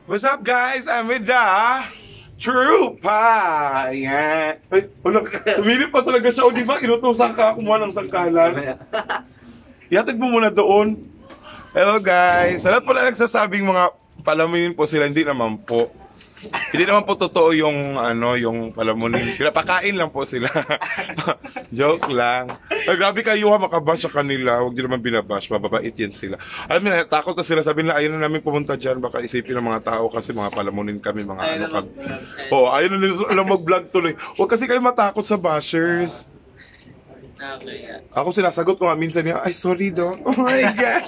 What's up, guys? I'm with the Trupa. Ayan. Ay, wala. Sumilip pa talaga siya. O, di ba? Inutusan ka kumuha ng sangkalan. Ihatid mo muna doon. Hello, guys. Sa lahat pala nagsasabing mga palamunin po sila, hindi naman po. Hindi naman po totoo yung, yung palamunin. Pinapakain lang po sila. Joke lang. Ay, grabe kayo ha, makabash sa kanila. Huwag nyo naman binabash. Mababait yan sila. Alam mo, takot na sila. Sabi nila, ayaw na namin pumunta dyan. Baka isipin ng mga tao kasi mga palamunin kami. Mga ayaw ayaw na nila mag-vlog tuloy. Huwag kasi kayo matakot sa bashers. Okay. Ako sinasagot ko nga minsan niya, ay sorry do. Oh my God.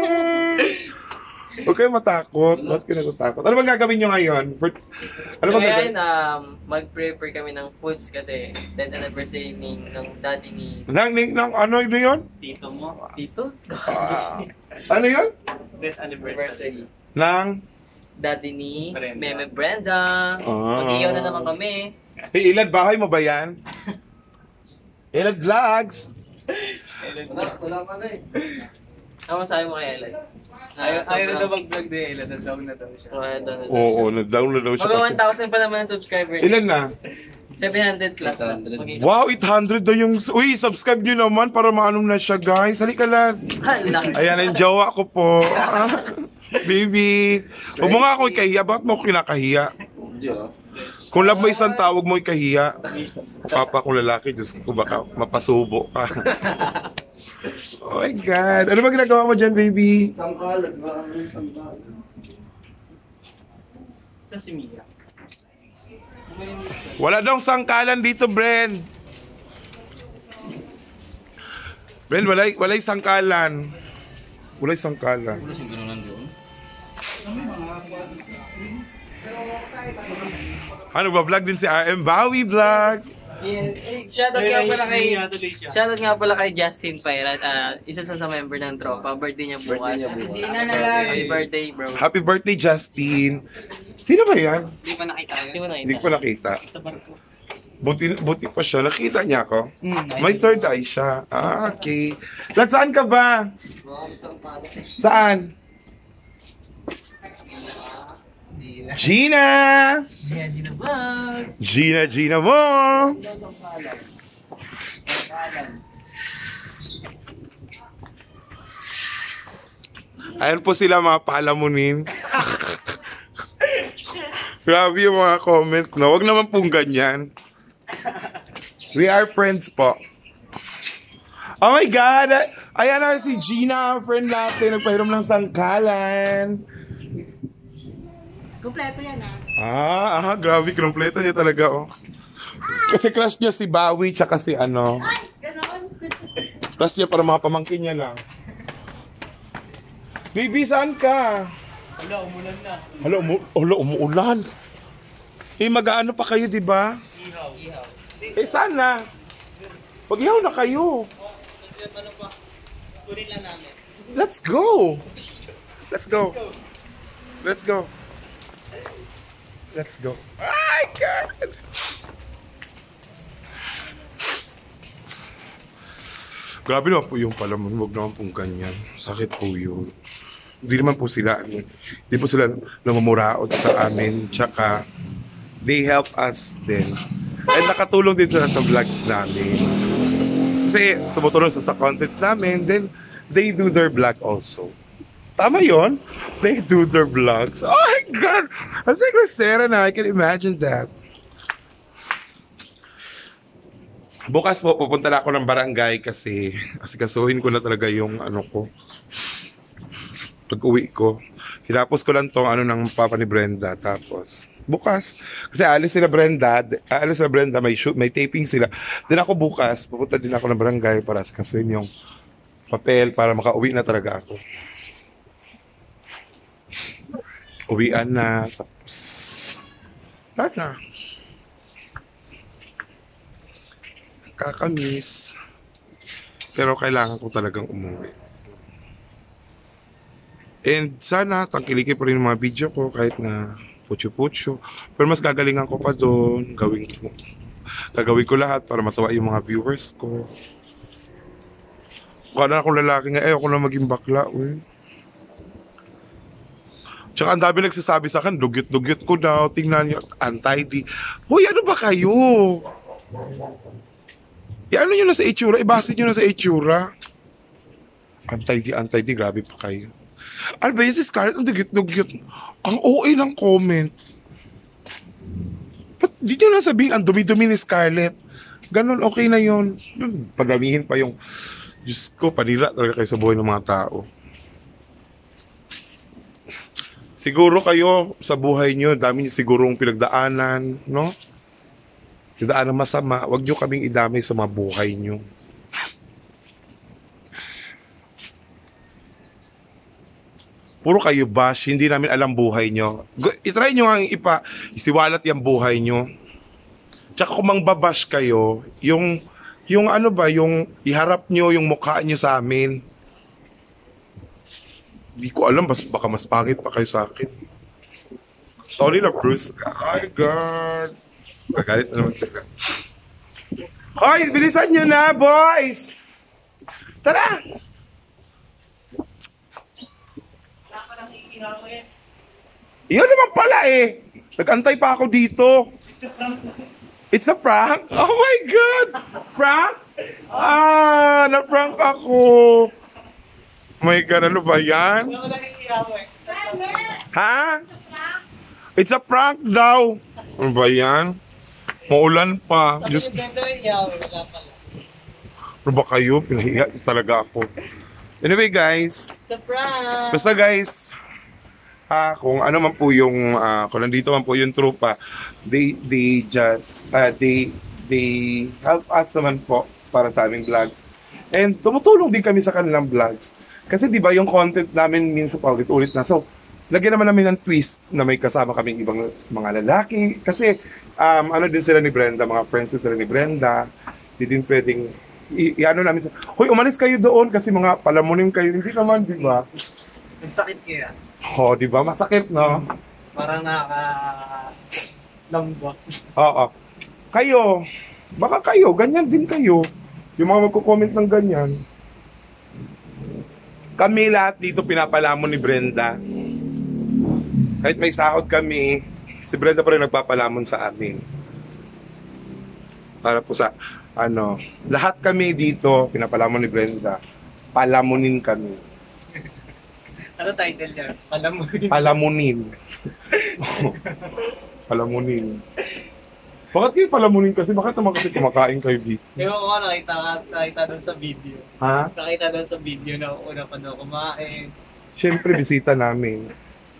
Huwag kayo matakot. Bakit kayo natatakot? Ano bang gagawin nyo ngayon? So ngayon, mag-prepare kami ng foods kasi 10th anniversary ng daddy ni... Ano yun? Tito mo. Tito? Ano yun? 10th anniversary. Ng? Daddy ni Meme Brenda. Mag-iyaw na naman kami. Hey, Ilad, bahay mo ba yan? Ilad Vlogs! Wala ka na eh. Ano masabi mo kay Elad? Ayaw na daw mag-vlog din, Elad. Nag-down na daw siya. Oo, nag-down na daw siya. Mga 1,000 pa naman ang subscriber. Ilan na? 700 plus na. Wow, 800 daw yung... Uy, subscribe nyo naman para maanong na siya, guys. Halika lang. Ayan, ang jowa ko po. Baby. Huwag mo nga ako ikahiya. Bakit mo ako kinakahiya? Kung love mo isang tawag mo ikahiya. Papa kong lalaki, Diyos ko baka mapasubo ka. Oh my God. Ano ba ginagawa mo dyan, baby? Sangkalan. Maraming sangkalan. Sa Simia. Wala daw sangkalan dito, Bren. Bren, walay sangkalan. Walay sangkalan. Wala siyang ganunan doon. Ano ba, vlog din si RM Bawi Vlogs. Shoutout nga pala kay Justin Pairat. Isa sa member ng tropa. Birthday niya bukas. Happy birthday, bro. Happy birthday, Justin. Sino ba yan? Hindi pa nakita. Hindi ko nakita. Buti pa siya. Nakita niya ako. May third eye siya. Okay. Saan ka ba? Saan? Gina! Gina mo! Ayan po sila mga palamunin. Grabe yung mga comment, no? Huwag naman pong ganyan. We are friends po. Oh my God! Ayan na si Gina, friend natin. Nagpahiram ng sangkalan. Kompleto yan Grabe, kompleto niya talaga, oh. Kasi crush niya si Bawi, tsaka si ano. Ay, ganoon. Crush niya para mga pamangkin niya lang. Baby, saan ka? Hala, umulan na. Umuulan. Eh, mag-aano pa kayo, di ba? Ihaw. Eh, saan na? Pag-ihaw na kayo. Kunin lang namin. Let's go. Let's go. Let's go. Let's go. My God! Grabe naman po yung palaman. Huwag naman pong ganyan. Sakit po yun. Hindi naman po sila, hindi po sila namumuraot sa amin. Tsaka, they help us din. And nakatulong din sila sa vlogs namin. Kasi tumutulong sa content namin. Then, they do their vlog also. Tama yun? They do their vlogs. Oh my God! I'm like Sarah na. I can imagine that. Bukas po, pupunta na ako ng barangay kasi kasuhin ko na talaga yung ko. Pag-uwi ko. Hinapos ko lang tong ng papa ni Brenda. Tapos, bukas. Kasi alis sila Brenda, may taping sila. Then ako bukas, pupunta din ako ng barangay para kasuhin yung papel para makauwi na talaga ako. Uwian na, tapos lahat na. Kakamiss. Pero kailangan ko talagang umuwi. And sana tangkilikin pa rin mga video ko kahit na putyo-putyo. Pero mas gagalingan ko pa doon. Gagawin ko lahat para matawa yung mga viewers ko. Kung na akong lalaki nga, ayaw ko na maging bakla. Tsaka ang dami nagsasabi sa akin, dugyot-dugyot ko daw, tingnan niyo, untidy. Hoy, ano ba kayo? Ano nyo na sa itsura? Ibase nyo na sa itsura. Untidy, grabe pa kayo. Ano ba yun si Scarlett? Ang dugyot-dugyot. Ang OA ng comment. Ba't di nyo na sabihin, ang dumi-dumi ni Scarlett? Ganon, okay na yun. Padamihin pa yung, Diyos ko, panira talaga kayo sa buhay ng mga tao. Siguro kayo sa buhay nyo, dami nyo sigurong pinagdaanan, no? Pinagdaanan masama, wag nyo kaming idamay sa mga buhay nyo. Puro kayo bash, hindi namin alam buhay nyo. I-try nyo nga isiwalat yung buhay nyo. Tsaka kung mangbabash kayo, yung ano ba, yung iharap nyo yung mukha nyo sa amin. Hindi ko alam, baka mas pangit pa kayo sa akin. Sorry na, Bruce. Oh God. Magalit na naman sila. Hoy, bilisan nyo na, boys! Tara! Iyon naman pala eh. Nag-antay pa ako dito. It's a prank? Oh my God! Prank? Na-prank ako. Oh my God, ano ba yan? Ha? It's a prank daw. Ano ba yan? Maulan pa. Diyos. Ano ba kayo? Pinahiya talaga ako. Anyway guys. It's a prank. Basta guys. Kung ano man po yung, kung nandito man po yung trupa, they help us naman po para sa aming vlogs. And tumutulong din kami sa kanilang vlogs. Kasi di ba yung content namin minsan paulit-ulit na. So, lagyan naman namin ng twist na may kasama kaming ibang mga lalaki. Kasi, ano din sila ni Brenda, mga friends sila ni Brenda. Di din pwedeng, i-ano namin sa, hoy, umalis kayo doon kasi mga palamunin kayo. Hindi naman, di ba? Ang sakit kaya. Oh, di ba? Masakit, no? Parang lambot. Oo. Kayo, baka kayo, ganyan din kayo. Yung mga magko-comment ng ganyan. Kami lahat dito pinapalamon ni Brenda. Kahit may sahod kami, si Brenda pa rin nagpapalamon sa amin. Para po sa, lahat kami dito, pinapalamon ni Brenda. Palamunin kami. Ano title niya? Palamunin. Palamunin. Palamunin. Bakit kayo palamunin kasi? Bakit naman kasi kumakain kayo dito? Ewan ko nakita doon sa video. Ha? Nakita doon sa video na una pa doon kumain. Siyempre, bisita namin.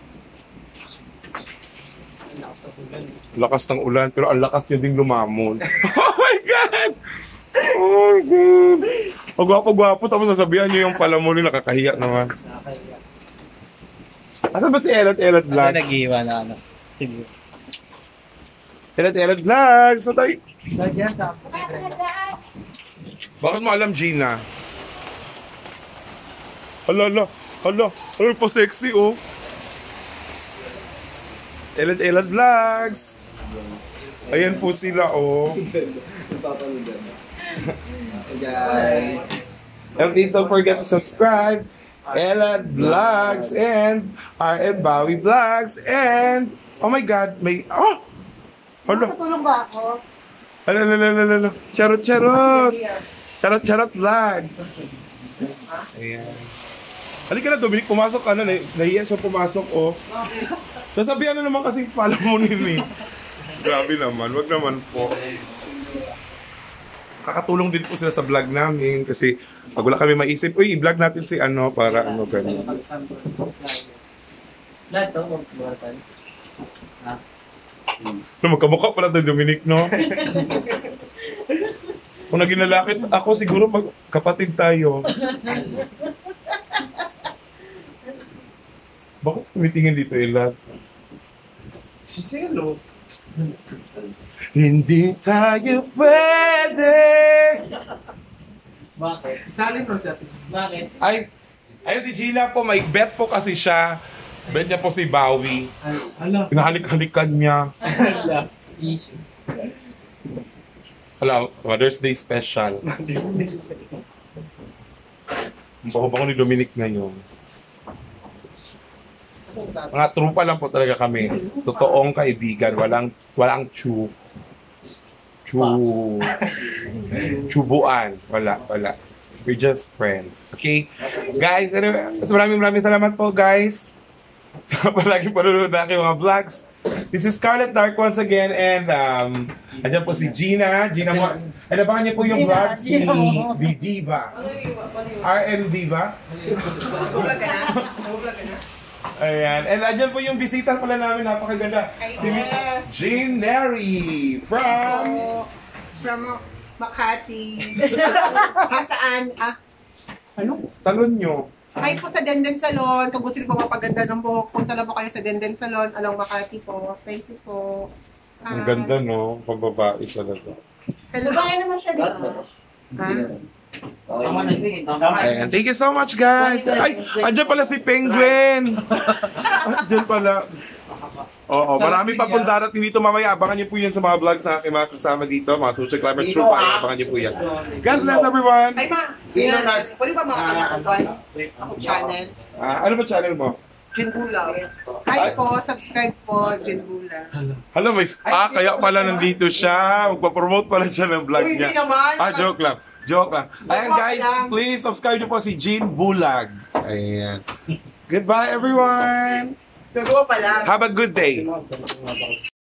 Ang lakas ng ulan. Lakas ng ulan, pero ang lakas nyo ding lumamon. Oh my God! Oh my God! Ang gwapo-gwapo, tapos sasabihan nyo yung palamunin, nakakahiya naman. Nakakahiya. Asan ba si Elot Vlog? Nag-iwan na Sige. Elot Vlog! So tayo... Lagyan sa Bakit mo alam, Gina? Hala, pa sexy, oh. Elot Vlogs! Ayan po sila, oh. guys. And please don't forget to subscribe. Elad Vlogs and RM Bawi Vlogs and oh my God, may Nakatulong ba ako? Alo. Charot vlog. Ayan. Halika na, Dominic, pumasok ka na. Nahiya siya pumasok, oh. Sasabihan na naman kasing palamunin eh. Grabe naman, wag naman po. Kakatulong din po sila sa vlog namin kasi pag wala kami maisip, uy, i-vlog natin si para ganun. Lahat to, mag-buhatan. Ha? Magkamukha pala tayo, Dominic, no? Kung naging lalaki ako, siguro kapatid tayo. Bakit tumitingin dito, Elad? Si Selo. Hindi tayo pwede. Bakit? Isalin mo sa atin. Bakit? Ayun si Gina po, may bet po kasi siya. Bet niya po si Bawi. Hala. Pinahalik-halikan niya. Hala. Hala, Mother's Day special. Ang bango-bango ni Dominic ngayon. Mga trupa lang po talaga kami. Totoong kaibigan. Walang chubuan. Wala. We're just friends. Okay? Guys, anyway, maraming salamat po, guys. Sa palagi panunod na aking mga vlogs. This is Scarlet Dark once again, and andyan po si Gina. And abangan niyo po yung vlogs ni Diva. RM Diva. Ayan. And andyan po yung bisita pala namin, napakaganda. Si Miss Jean Neri from Makati. Saan? salon nyo. Ay po sa Denden Salon. Kung gusto niyo po mapaganda ng buhok, punta lang po kayo sa Denden Salon. Along Makati po. Thank you po. Ang ganda, no? Pambabae talaga. Hello. Babae naman siya dito. Ayan. Thank you so much, guys. Ay, andyan pala si Penguin. Andyan pala. Oo, marami pa pong darating dito mamaya. Abangan niyo po yan sa mga vlogs na aking mga kasama dito. Mga social climate true pa. Abangan niyo po yan. God bless everyone. Ay ma, pwede ba ako channel? Ano ba channel mo? Jen Bula. Hi po, subscribe po, Jen Bula. Hello, kaya pala nandito siya. Magpa-promote pala siya ng vlog Hindi niya. naman. Joke lang. Ayan guys, please subscribe niyo po si Jean Bulag. Ayan. Goodbye everyone. Gagawa pala. Have a good day.